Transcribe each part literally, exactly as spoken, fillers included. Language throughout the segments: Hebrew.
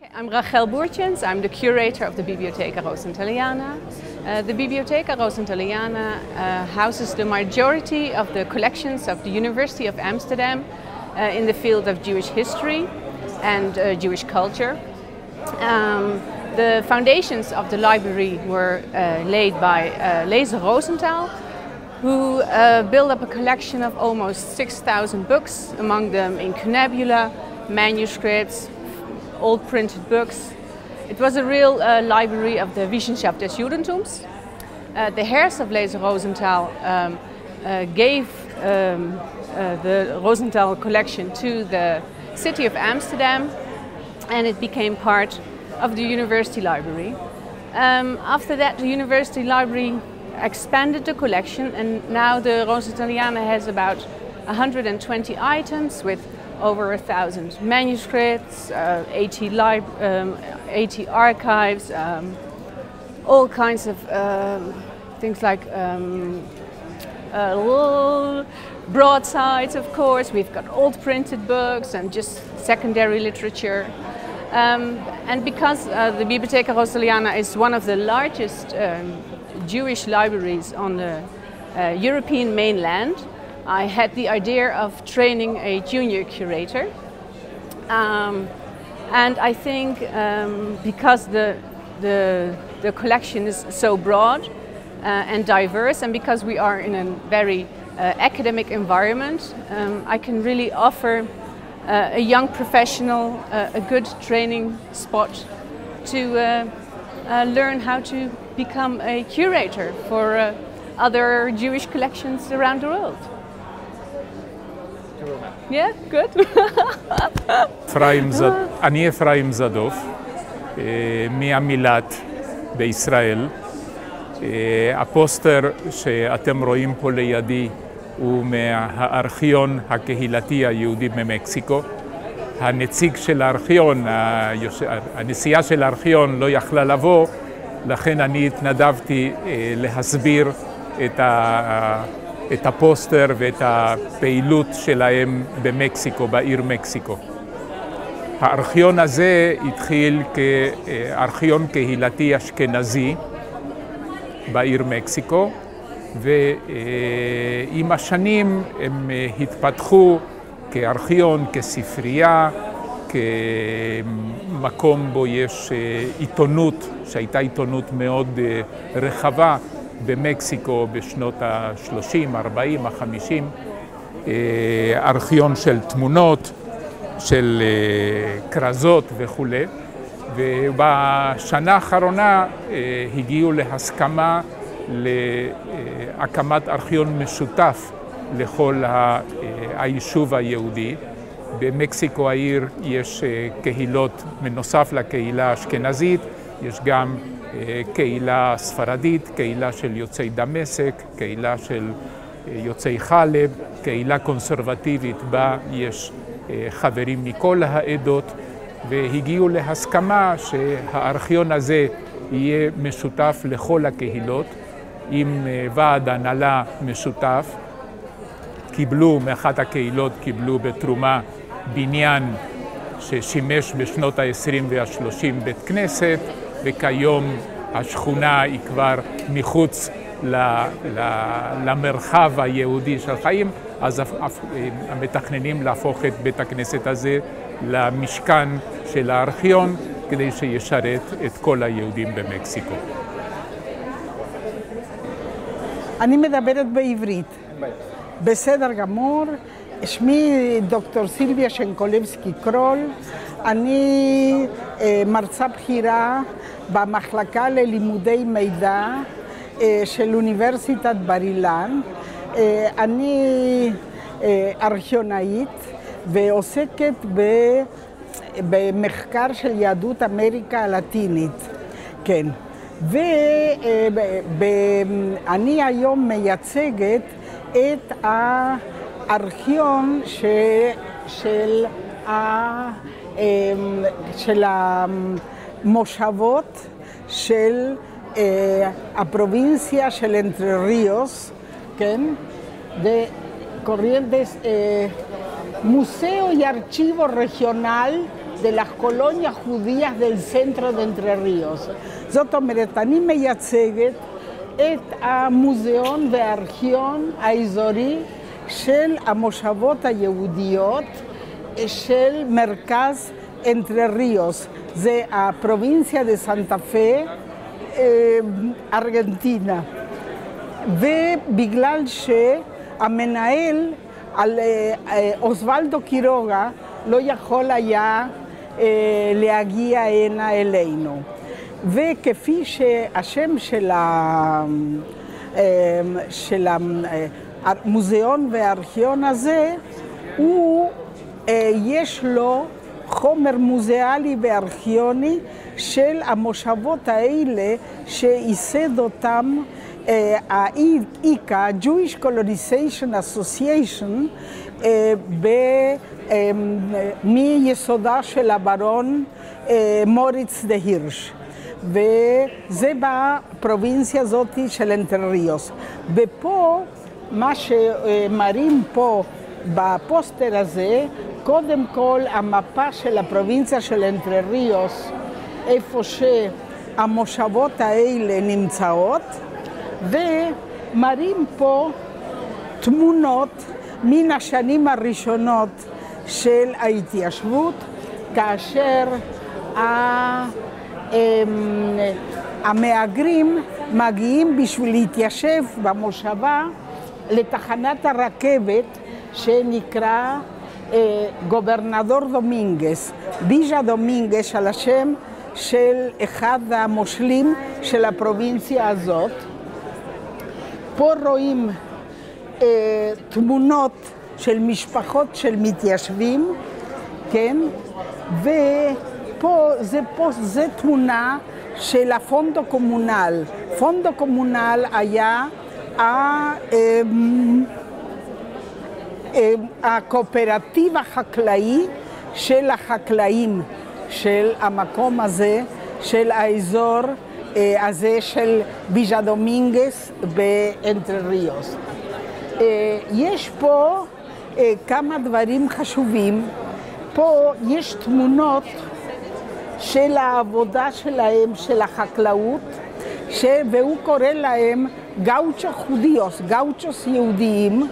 I'm Rachel Boertjens. I'm the curator of the Bibliotheca Rosentaliana. Uh, the Bibliotheca Rosentaliana uh, houses the majority of the collections of the University of Amsterdam uh, in the field of Jewish history and uh, Jewish culture. Um, the foundations of the library were uh, laid by uh, Leze Rosenthal, who uh, built up a collection of almost six thousand books, among them incunabula, manuscripts, old printed books. It was a real uh, library of the Wissenschaft des Judentums. Uh, the heirs of Leze Rosenthal um, uh, gave um, uh, the Rosenthal collection to the city of Amsterdam, and it became part of the university library. Um, after that, the university library expanded the collection, and now the Rosentaliana has about one hundred twenty items with over a thousand manuscripts, uh, eighty, lib um, eighty archives, um, all kinds of um, things like um, uh, broadsides, of course. We've got old printed books and just secondary literature. Um, and because uh, the Bibliotheca Rosentaliana is one of the largest um, Jewish libraries on the uh, European mainland, I had the idea of training a junior curator. Um, and I think um, because the, the, the collection is so broad uh, and diverse, and because we are in a very uh, academic environment, um, I can really offer uh, a young professional uh, a good training spot to uh, uh, learn how to become a curator for uh, other Jewish collections around the world. Yeah, good. אני אפרים זדוף, מהמילת בישראל. הפוסטר שאתם רואים פה לידי הוא מהארכיון הקהילתי היהודי ממקסיקו. הנציג של הארכיון, הנשיאה של הארכיון לא יכלה לבוא, לכן אני התנדבתי להסביר את ה... את הפוסטר ואת הפעילות שלהם במקסיקו, בעיר מקסיקו. הארכיון הזה התחיל כארכיון קהילתי אשכנזי בעיר מקסיקו, ועם השנים הם התפתחו כארכיון, כספרייה, כמקום בו יש עיתונות, שהייתה עיתונות מאוד רחבה, במקסיקו בשנות ה-שלושים, ארבעים, החמישים, ארכיון של תמונות, של כרזות וכו'. ובשנה האחרונה הגיעו להסכמה להקמת ארכיון משותף לכל היישוב היהודי. במקסיקו העיר יש קהילות, מנוסף לקהילה האשכנזית, יש גם קהילה ספרדית, קהילה של יוצאי דמשק, קהילה של יוצאי חלב, קהילה קונסרבטיבית בה יש חברים מכל העדות, והגיעו להסכמה שהארכיון הזה יהיה משותף לכל הקהילות, עם ועד הנהלה משותף. קיבלו, מאחת הקהילות קיבלו בתרומה בניין ששימש בשנות ה-עשרים וה-שלושים בית כנסת, וכיום השכונה היא כבר מחוץ למרחב היהודי של חיים, אז המתכננים להפוך את בית הכנסת הזה למשכן של הארכיון, כדי שישרת את כל היהודים במקסיקו. אני מדברת בעברית. בסדר גמור. שמי דוקטור סילביה שנקולבסקי קרול, אני אה, מרצה בכירה במחלקה ללימודי מידע אה, של אוניברסיטת בר אילן. אה, אני אה, ארכיונאית ועוסקת ב, במחקר של יהדות אמריקה הלטינית. כן. ואני אה, היום מייצגת את ה... ארכיון ש... של, ה... של המושבות של הפרובינציה של אנטרה ריוס, כן? de Corrientes, eh, Museo y Archivo Regional de las colonias judías del centro de Entre Ríos. זאת אומרת, אני מייצגת את המוזיאון והארכיון האזורי של המושבות היהודיות של מרכז אנטרה ריוס. זה הפרובינציה דה סנטה פה, ארגנטינה. ובגלל שהמנהל, אוסוולדו קירוגה, לא יכול היה להגיע הנה אלינו. וכפי שהשם של, ה... של המוזיאון והארכיון הזה, הוא, יש לו חומר מוזיאלי וארכיוני של המושבות האלה שייסד אותם ה-איקה, Jewish Colonization Association, מיסודה של הברון מוריץ דה הירש. וזה בפרובינציה הזאת של אנטרה ריוס. ופה, מה שמראים פה בפוסטר הזה, קודם כל המפה של הפרובינציה של אנטרה ריוס, איפה שהמושבות האלה נמצאות, ומראים פה תמונות מן השנים הראשונות של ההתיישבות, כאשר המהגרים מגיעים בשביל להתיישב במושבה לתחנת הרכבת שנקרא גוברנדור דומינגס, ביז'ה דומינגס, על השם של אחד המושלים של הפרובינציה הזאת. פה רואים אה, תמונות של משפחות של מתיישבים, כן? ופה זה, פה, זה תמונה של הפונדו קומונל. פונדו קומונל היה ה, אה, אה, הקואופרטיב החקלאי של החקלאים של המקום הזה, של האזור הזה של ביז'ה דומינגס באנטרה ריוס. יש פה כמה דברים חשובים. פה יש תמונות של העבודה שלהם, של החקלאות, ש... והוא קורא להם גאוצ'ו חודיוס, גאוצ'וס יהודיים,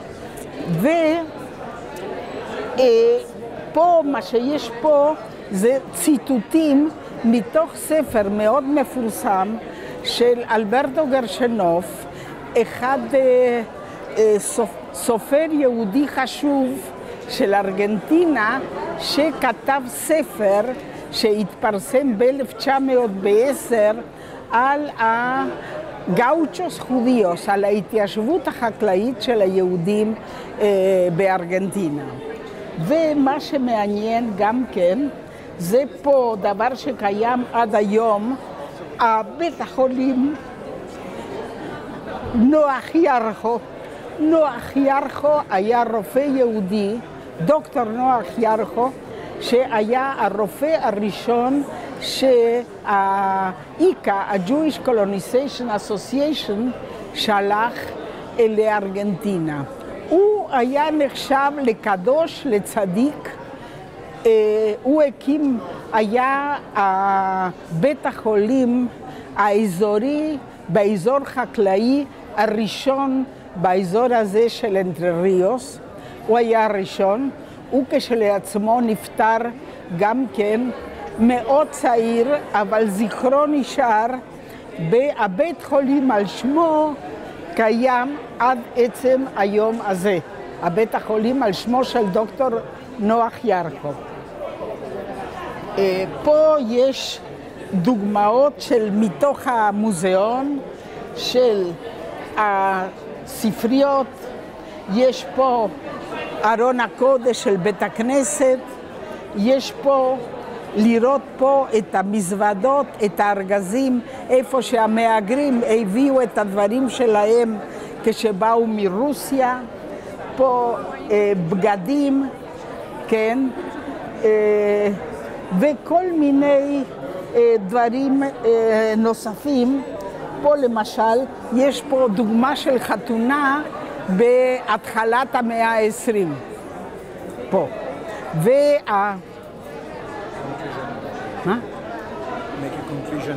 ופה, מה שיש פה זה ציטוטים מתוך ספר מאוד מפורסם של אלברטו גרשנוף, אחד אה, אה, סופר יהודי חשוב של ארגנטינה, שכתב ספר שהתפרסם ב-אלף תשע מאות ועשר על הגאוצ'וס חודיוס, על ההתיישבות החקלאית של היהודים אה, בארגנטינה. ומה שמעניין גם כן, זה פה דבר שקיים עד היום, בית החולים נוח ירחו. נוח ירחו היה רופא יהודי, דוקטור נוח ירחו, שהיה הרופא הראשון שה-איקה, ה-Jewish Colonization Association, שלח לארגנטינה. הוא היה נחשב לקדוש, לצדיק. הוא הקים, היה בית החולים האזורי, באזור חקלאי הראשון באזור הזה של אנטרה ריוס. הוא היה הראשון. הוא כשלעצמו נפטר גם כן מאוד צעיר, אבל זכרו נשאר. והבית חולים על שמו קיים עד עצם היום הזה. הבית החולים על שמו של דוקטור נוח ירחו. פה יש דוגמאות של מתוך המוזיאון של הספריות. יש פה ארון הקודש של בית הכנסת. יש פה לראות פה את המזוודות, את הארגזים, איפה שהמהגרים הביאו את הדברים שלהם כשבאו מרוסיה. פה אה, בגדים, כן, אה, וכל מיני אה, דברים אה, נוספים. פה למשל, יש פה דוגמה של חתונה בהתחלת המאה העשרים. פה. מה? Make a conclusion.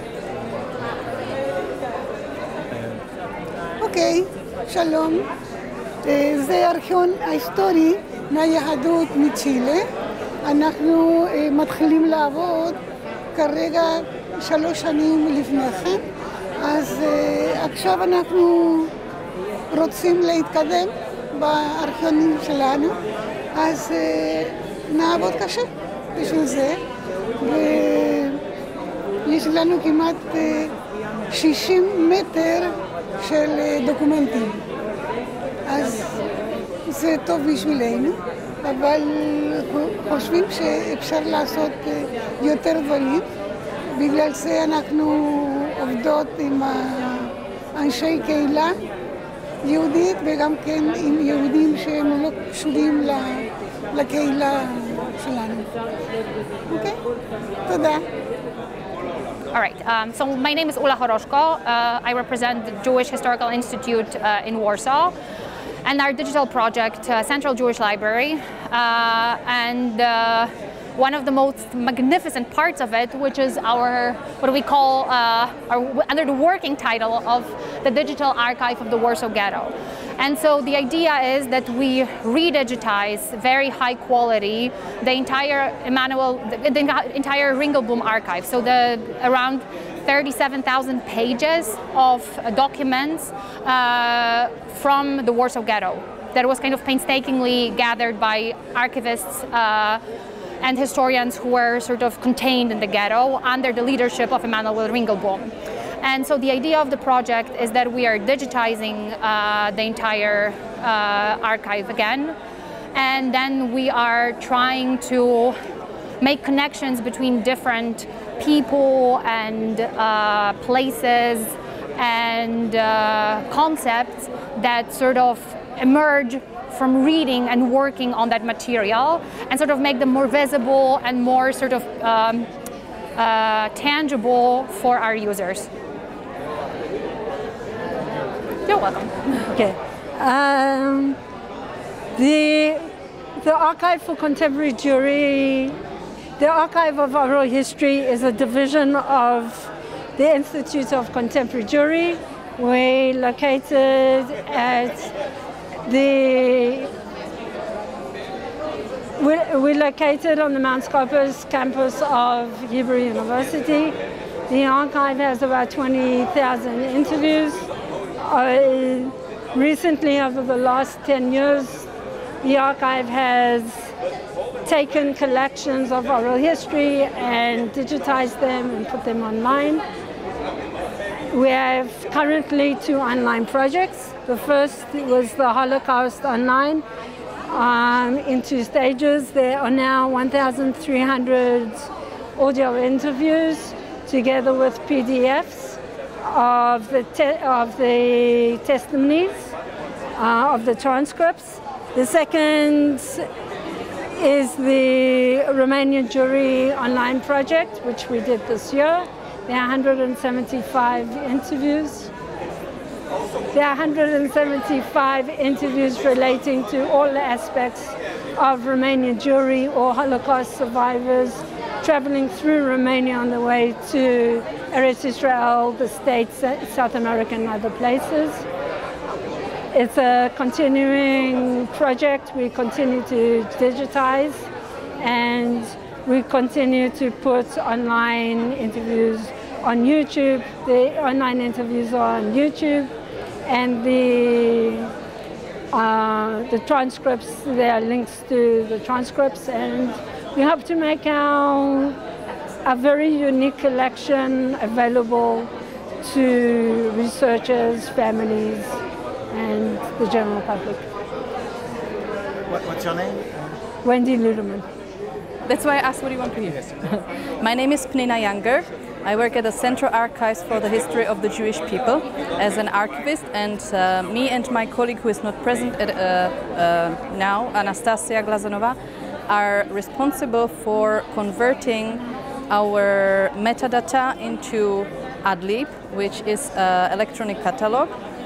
אוקיי, שלום. זה ארכיון ההיסטורי מהיהדות מצ'ילה. אנחנו מתחילים לעבוד כרגע שלוש שנים לפני כן, אז עכשיו אנחנו רוצים להתקדם בארכיונים שלנו, אז נעבוד קשה בשביל זה, ויש לנו כמעט שישים מטר של דוקומנטים, אז זה טוב בשבילנו, אבל חושבים שאפשר לעשות יותר דברים, בגלל זה אנחנו עובדות עם אנשי קהילה יהודית וגם כן עם יהודים שהם לא קשורים לקהילה שלנו. אוקיי? תודה. All right, um, so my name is Ula Horoshko. Uh, I represent the Jewish Historical Institute uh, in Warsaw and our digital project, uh, Central Jewish Library. Uh, and uh, one of the most magnificent parts of it, which is our, what do we call, uh, our, under the working title of the Digital Archive of the Warsaw Ghetto. And so the idea is that we redigitize very high quality the entire Emanuel, the, the entire Ringelblum archive. So the around thirty-seven thousand pages of uh, documents uh, from the Warsaw Ghetto that was kind of painstakingly gathered by archivists uh, and historians who were sort of contained in the ghetto under the leadership of Emanuel Ringelblum. And so the idea of the project is that we are digitizing uh, the entire uh, archive again, and then we are trying to make connections between different people and uh, places and uh, concepts that sort of emerge from reading and working on that material, and sort of make them more visible and more sort of um, uh, tangible for our users. You're welcome. Okay. Um, the, the Archive for Contemporary Jewry, the Archive of Oral History is a division of the Institute of Contemporary Jewry. We're located at the, we're, we're located on the Mount Scopus campus of Hebrew University. The archive has about twenty thousand interviews. Uh, recently, over the last ten years, the archive has taken collections of oral history and digitized them and put them online. We have currently two online projects. The first was the Holocaust Online um, in two stages. There are now one thousand three hundred audio interviews together with P D Fs of the, te of the testimonies, uh, of the transcripts. The second is the Romanian Jewry online project, which we did this year. There are one hundred seventy-five interviews. There are one hundred seventy-five interviews relating to all aspects of Romanian Jewry or Holocaust survivors traveling through Romania on the way to Eretz Israel, the States, South America, and other places. It's a continuing project. We continue to digitize, and we continue to put online interviews on YouTube. The online interviews are on YouTube, and the uh, the transcripts, there are links to the transcripts, and we hope to make our a very unique collection available to researchers, families, and the general public. What, what's your name? Wendy Ludeman. That's why I asked what do you want to hear. My name is Pnina Younger. I work at the Central Archives for the History of the Jewish People as an archivist, and uh, me and my colleague who is not present at, uh, uh, now, Anastasia Glazanova, are responsible for converting our metadata into AdLib, which is an electronic catalog.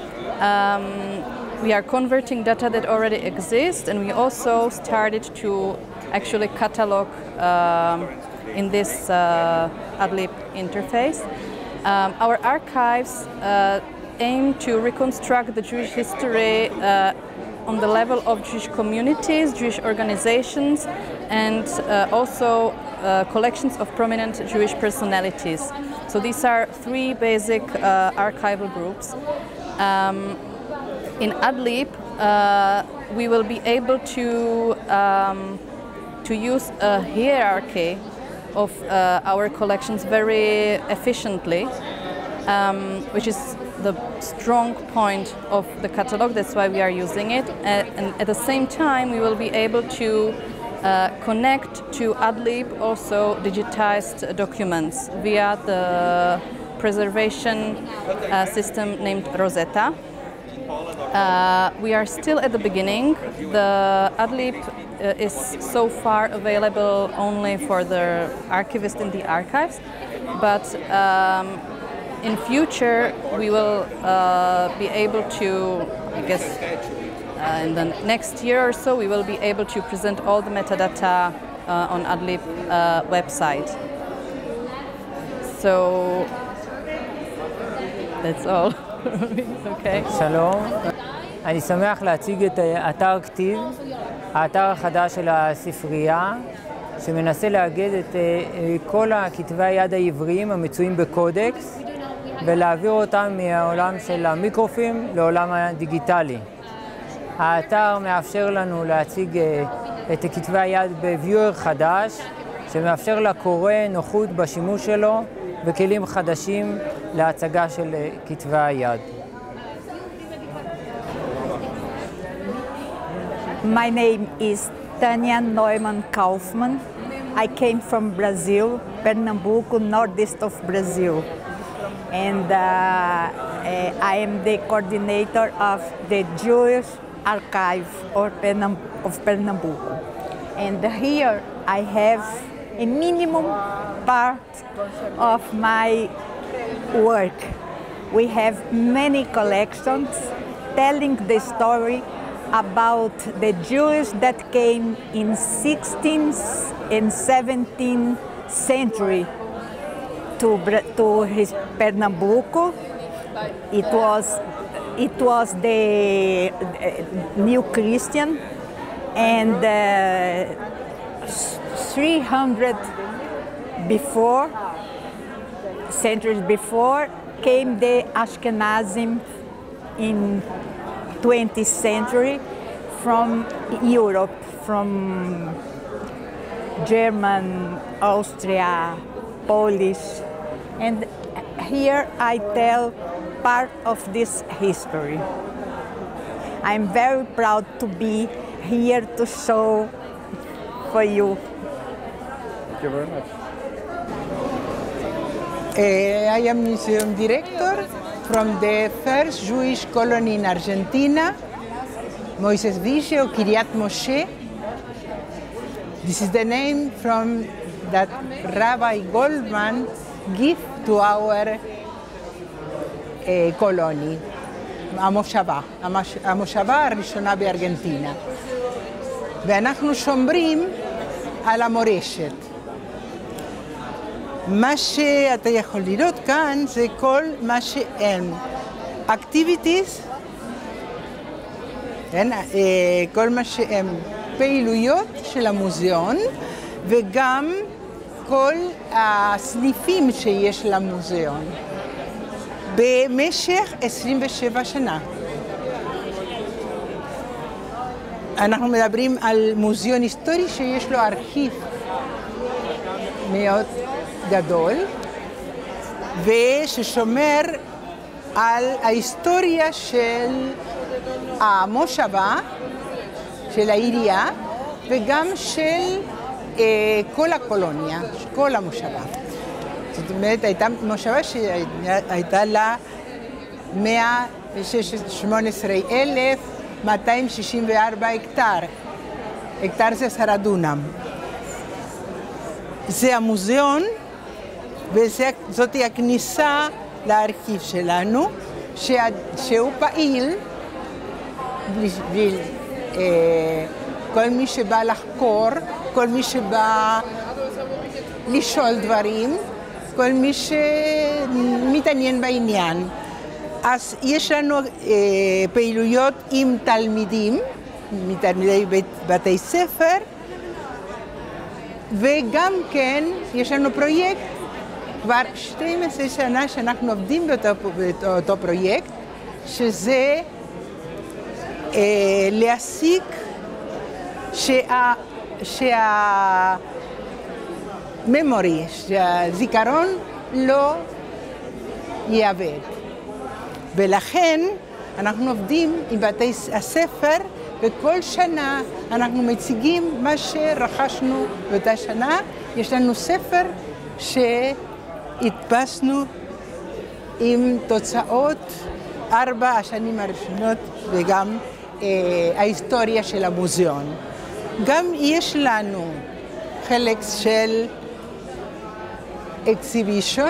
Um, we are converting data that already exists, and we also started to actually catalog um, in this uh, AdLib interface. Um, our archives uh, aim to reconstruct the Jewish history uh, on the level of Jewish communities, Jewish organizations, and uh, also uh, collections of prominent Jewish personalities. So these are three basic uh, archival groups. Um, in AdLib, uh, we will be able to, um, to use a hierarchy of uh, our collections very efficiently, um, which is the strong point of the catalog. That's why we are using it. And, and at the same time, we will be able to uh, connect to AdLib also digitized documents via the preservation uh, system named Rosetta. Uh, we are still at the beginning. The AdLib uh, is so far available only for the archivist in the archives, but um, in future we will uh, be able to, I guess, uh, in the next year or so, we will be able to present all the metadata uh, on AdLib uh, website. So that's all. Okay. שלום, אני שמח להציג את אתר כתיב, האתר החדש של הספרייה, שמנסה לאגד את כל הכתבי היד העבריים המצויים בקודקס ולהעביר אותם מהעולם של המיקרופילם לעולם הדיגיטלי. האתר מאפשר לנו להציג את כתבי היד בוויואר חדש, שמאפשר לקורא נוחות בשימוש שלו וכלים חדשים להצגה של כתבי היד. My name is Tania Neumann Kaufmann. I came from Brazil, Pernambuco, northeast of Brazil. And uh, I am the coordinator of the Jewish Archive of Pernambuco. And here I have a minimum part of my work. We have many collections telling the story about the Jews that came in sixteenth and seventeenth century to, to his Pernambuco. It was, it was the uh, New Christian, and uh, three hundred before, centuries before, came the Ashkenazim in twentieth century from Europe, from German, Austria, Polish, and here I tell part of this history. I'm very proud to be here to show for you. Thank you very much. Uh, I am museum director from the first Jewish colony in Argentina, Moises Viche or Kiryat Moshe. This is the name from that Rabbi Goldman gave to our uh, colony, המושבה, המושבה הראשונה בארגנטינה. ואנחנו שומרים על המורשת. מה שאתה יכול לראות כאן זה כל מה שהם activities, כל מה שהם פעילויות של המוזיאון, וגם כל הסניפים שיש למוזיאון במשך עשרים ושבע שנה. אנחנו מדברים על מוזיאון היסטורי שיש לו ארכיב מאוד גדול וששומר על ההיסטוריה של המושבה, של העירייה, וגם של אה, כל הקולוניה, כל המושבה. זאת אומרת, הייתה מושבה שהייתה לה מאה ושמונה עשרה אלף מאתיים שישים וארבע הקטר. הקטר זה עשרה דונם. זה המוזיאון, וזאת הכניסה לארכיב שלנו, שהוא פעיל בשביל כל מי שבא לחקור, כל מי שבא לשאול דברים, כל מי שמתעניין בעניין. אז יש לנו אה, פעילויות עם תלמידים, מתלמידי בית, בתי ספר, וגם כן יש לנו פרויקט, כבר שתים עשרה שנה שאנחנו עובדים באותו, באותו פרויקט, שזה אה, להסיק שה, שהממורי, שהזיכרון לא יאבד. ולכן אנחנו עובדים עם בתי הספר, וכל שנה אנחנו מציגים מה שרכשנו באותה שנה. יש לנו ספר שהדפסנו עם תוצאות ארבע השנים הראשונות וגם אה, ההיסטוריה של המוזיאון. גם יש לנו חלק של אקסיבישן,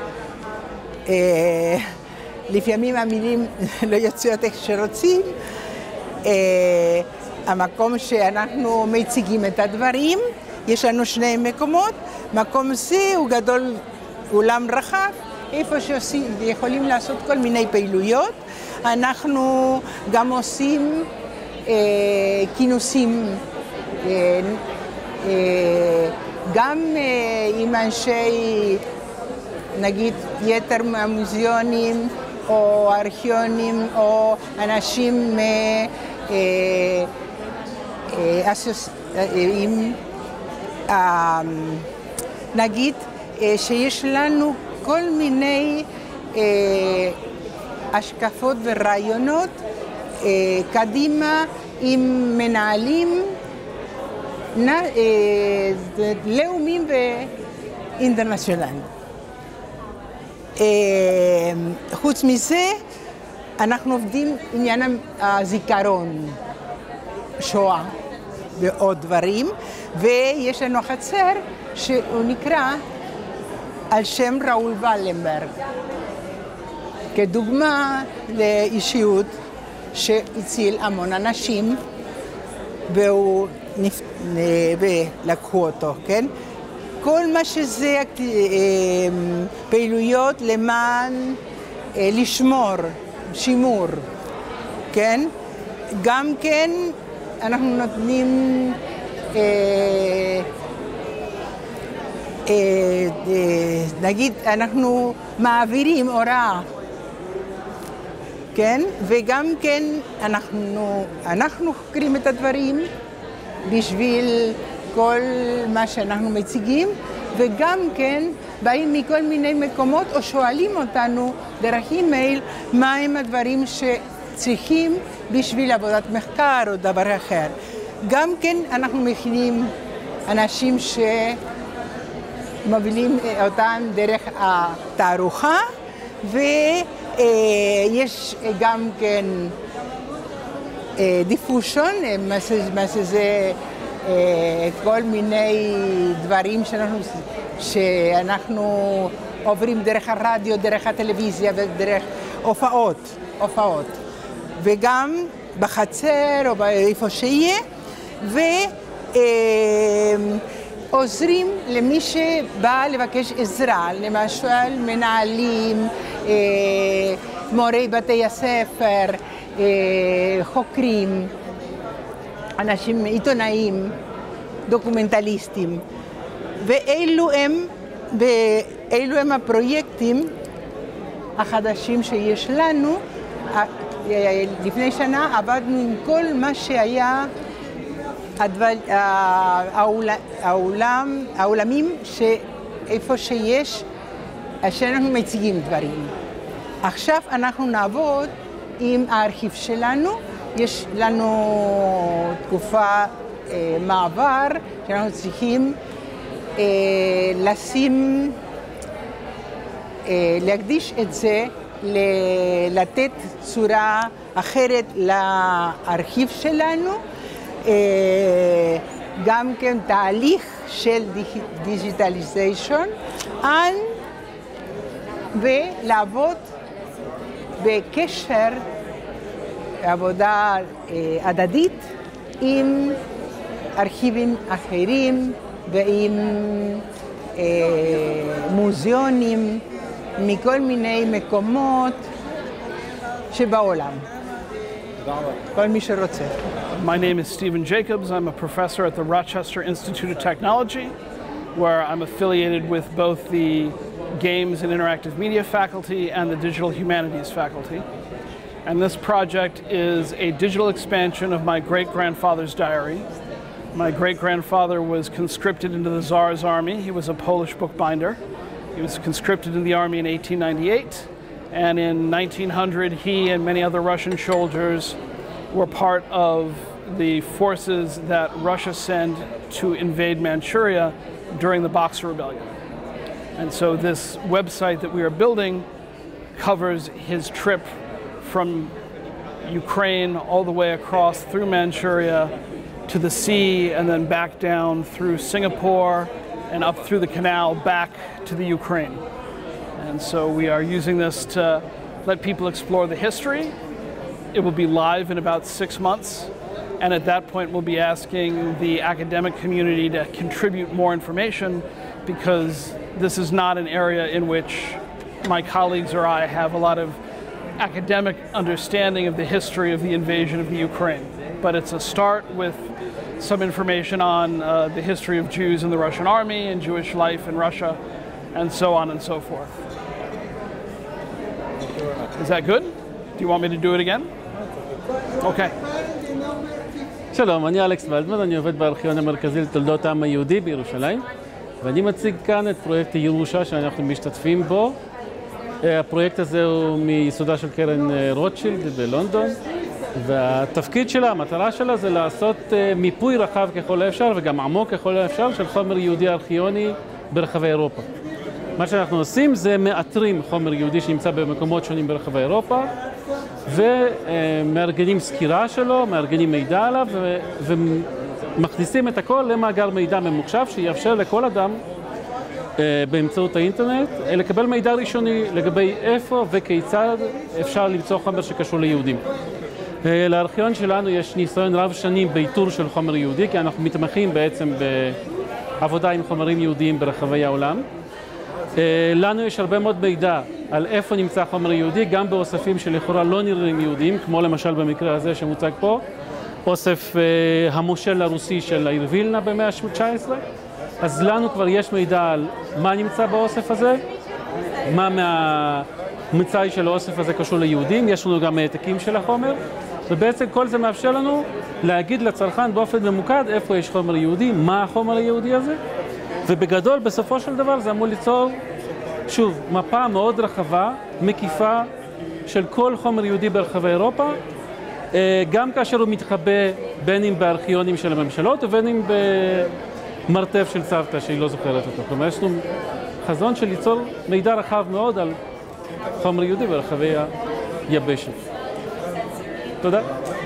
אה, לפעמים המילים לא יוצאות איך שרוצים, אה, המקום שאנחנו מציגים את הדברים, יש לנו שני מקומות, מקום זה הוא גדול, אולם רחב, איפה שיכולים לעשות כל מיני פעילויות. אנחנו גם עושים אה, כינוסים, אה, אה, גם אה, עם אנשי, נגיד, יתר מהמוזיאונים, או ארכיונים, או אנשים אה, אה, אה, אסוס, אה, עם, אה, נגיד, אה, שיש לנו כל מיני אה, השקפות ורעיונות אה, קדימה עם מנהלים נ, אה, לאומיים ואינטרנציונליים. אה, חוץ מזה, אנחנו עובדים עניין הזיכרון, שואה ועוד דברים, ויש לנו חצר שהוא נקרא על שם ראול ולנברג, כדוגמה לאישיות שהציל המון אנשים והוא נפ... ולקחו אותו, כן? כל מה שזה פעילויות למען לשמור, שימור, כן? גם כן אנחנו נותנים אה, אה, אה, נגיד, אנחנו מעבירים הוראה, כן? וגם כן אנחנו, אנחנו חוקרים את הדברים בשביל כל מה שאנחנו מציגים, וגם כן באים מכל מיני מקומות או שואלים אותנו דרך אימייל מה הם הדברים שצריכים בשביל עבודת מחקר או דבר אחר. גם כן אנחנו מכינים אנשים שמובילים אותם דרך התערוכה, ויש גם כן דיפושון, מה שזה כל מיני דברים שאנחנו, שאנחנו עוברים דרך הרדיו, דרך הטלוויזיה ודרך הופעות, הופעות. וגם בחצר או באיפה שיהיה, ועוזרים למי שבא לבקש עזרה, למשל מנהלים, מורי בתי הספר, חוקרים, אנשים עיתונאים, דוקומנטליסטים, ואלו הם, ואלו הם הפרויקטים החדשים שיש לנו. לפני שנה עבדנו עם כל מה שהיה העולם, העולמים שאיפה שיש, שאנחנו מציגים דברים. עכשיו אנחנו נעבוד עם הארכיב שלנו. יש לנו תקופה אה, מעבר שאנחנו צריכים אה, לשים, אה, להקדיש את זה, לתת צורה אחרת לארכיב שלנו, אה, גם כן תהליך של דיגיטליזיישן, ולעבוד בקשר, עבודה הדדית עם ארכיבים אחרים ועם מוזיאונים, מכל מיני מקומות שבעולם. כל מי שרוצה. My name is Stephen Jacobs. I'm a professor at the Rochester Institute of Technology, where I'm affiliated with both the Games and Interactive Media faculty and the Digital Humanities faculty. And this project is a digital expansion of my great-grandfather's diary. My great-grandfather was conscripted into the Tsar's army. He was a Polish bookbinder. He was conscripted in the army in eighteen ninety-eight. And in nineteen hundred, he and many other Russian soldiers were part of the forces that Russia sent to invade Manchuria during the Boxer Rebellion. And so this website that we are building covers his trip from Ukraine all the way across through Manchuria to the sea and then back down through Singapore and up through the canal back to the Ukraine. And so we are using this to let people explore the history. It will be live in about six months. And at that point, we'll be asking the academic community to contribute more information, because this is not an area in which my colleagues or I have a lot of academic understanding of the history of the invasion of the Ukraine. But it's a start with some information on uh, the history of Jews in the Russian army and Jewish life in Russia, and so on and so forth. Is that good? Do you want me to do it again? Okay. שלום, אני אלכס ולדמן, אני עובד בארכיון המרכזי לתולדות העם היהודי בירושלים, ואני מציג כאן את פרויקט הירושה שאנחנו משתתפים בו. הפרויקט הזה הוא מיסודה של קרן רוטשילד בלונדון, והתפקיד שלה, המטרה שלה זה לעשות מיפוי רחב ככל האפשר וגם עמוק ככל האפשר של חומר יהודי ארכיוני ברחבי אירופה. מה שאנחנו עושים זה מאתרים חומר יהודי שנמצא במקומות שונים ברחבי אירופה, ומארגנים סקירה שלו, מארגנים מידע עליו, ומכניסים את הכל למאגר מידע ממוחשב שיאפשר לכל אדם באמצעות האינטרנט לקבל מידע ראשוני לגבי איפה וכיצד אפשר למצוא חומר שקשור ליהודים. לארכיון שלנו יש ניסיון רב שנים באיתור של חומר יהודי, כי אנחנו מתמחים בעצם בעבודה עם חומרים יהודיים ברחבי העולם. לנו יש הרבה מאוד מידע על איפה נמצא חומר יהודי, גם באוספים שלכאורה לא נראים יהודיים, כמו למשל במקרה הזה שמוצג פה, אוסף המושל הרוסי של העיר וילנה במאה ה-תשע עשרה. אז לנו כבר יש מידע על מה נמצא באוסף הזה, מה מהמצאי של האוסף הזה קשור ליהודים, יש לנו גם העתקים של החומר, ובעצם כל זה מאפשר לנו להגיד לצרכן באופן ממוקד איפה יש חומר יהודי, מה החומר היהודי הזה, ובגדול בסופו של דבר זה אמור ליצור, שוב, מפה מאוד רחבה, מקיפה של כל חומר יהודי ברחבי אירופה, גם כאשר הוא מתחבא בין אם בארכיונים של הממשלות ובין אם במרתף של צוותא שהיא לא זוכרת אותו. כלומר, יש לנו חזון של ליצור מידע רחב מאוד על חומר יהודי ברחבי היבשת. תודה.